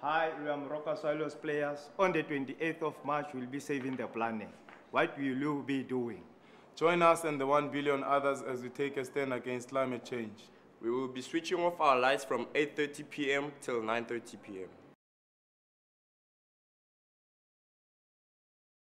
Hi, we are Moroka Swallows players. On the 28th of March, we'll be saving the planet. What will you be doing? Join us and the 1 billion others as we take a stand against climate change. We will be switching off our lights from 8:30 p.m. till 9:30 p.m.